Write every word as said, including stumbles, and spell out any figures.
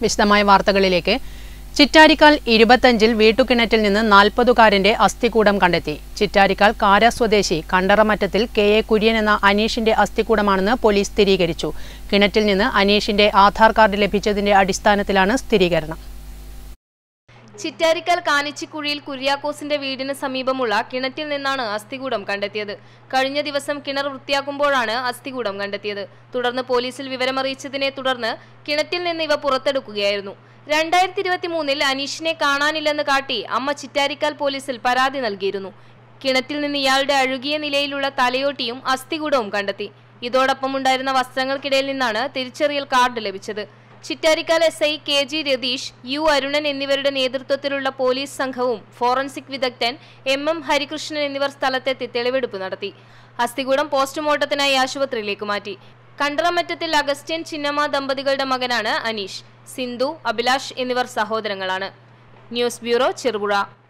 വിശദമായ വാർത്തകളിലേക്ക്. ചിറ്റാരിക്കാൽ ഇരുപത്തഞ്ചിൽ വീട്ടുകിണറ്റിൽ നിന്ന് നാൽപ്പതുകാരന്റെ അസ്ഥികൂടം കണ്ടെത്തി. ചിറ്റാരിക്കാൽ കാര സ്വദേശി കണ്ടറമറ്റത്തിൽ കെ എ കുര്യൻ എന്ന അനീഷിന്റെ അസ്ഥികൂടമാണെന്ന് പോലീസ് സ്ഥിരീകരിച്ചു. കിണറ്റിൽ നിന്ന് അനീഷിന്റെ ആധാർ കാർഡ് ലഭിച്ചതിന്റെ അടിസ്ഥാനത്തിലാണ് സ്ഥിരീകരണം. ചിറ്റാരിക്കാൽ കാനിച്ചിക്കുഴിയിൽ കുര്യാക്കോസിന്റെ വീടിന് സമീപമുള്ള കിണറ്റിൽ നിന്നാണ് അസ്ഥികൂടം കണ്ടെത്തിയത്. കഴിഞ്ഞ ദിവസം കിണർ വൃത്തിയാക്കുമ്പോഴാണ് അസ്ഥികൂടം കണ്ടെത്തിയത്. തുടർന്ന് പോലീസിൽ വിവരമറിയിച്ചതിനെ തുടർന്ന് കിണറ്റിൽ നിന്ന് ഇവ പുറത്തെടുക്കുകയായിരുന്നു. രണ്ടായിരത്തി ഇരുപത്തി മൂന്നിൽ അനീഷിനെ കാണാനില്ലെന്ന് കാട്ടി അമ്മ ചിറ്റാരിക്കാൽ പോലീസിൽ പരാതി നൽകിയിരുന്നു. കിണറ്റിൽ നിന്ന് ഇയാളുടെ അഴുകിയ നിലയിലുള്ള തലയോട്ടിയും അസ്ഥികൂടവും കണ്ടെത്തി. ഇതോടൊപ്പം ഉണ്ടായിരുന്ന വസ്ത്രങ്ങൾക്കിടയിൽ നിന്നാണ് തിരിച്ചറിയൽ കാർഡ് ലഭിച്ചത്. Chittarikkal S I K G Ratheesh, U Arunan എന്നിവരുടെ നേതൃത്വത്തിലുള്ള പോലീസ് സംഘവും ഫോറൻസിക് വിദഗ്ധൻ എം എം ഹരികൃഷ്ണൻ എന്നിവർ സ്ഥലത്തെത്തി തെളിവെടുപ്പ് നടത്തി. അസ്ഥികൂടം പോസ്റ്റ്മോർട്ടത്തിനായി ആശുപത്രിയിലേക്ക് മാറ്റി. കണ്ടറമറ്റത്തിൽ അഗസ്റ്റ്യൻ ചിന്നമ്മ ദമ്പതികളുടെ മകനാണ് അനീഷ്. സിന്ധു, അഭിലാഷ് എന്നിവർ സഹോദരങ്ങളാണ്. News bureau, Cherupuzha.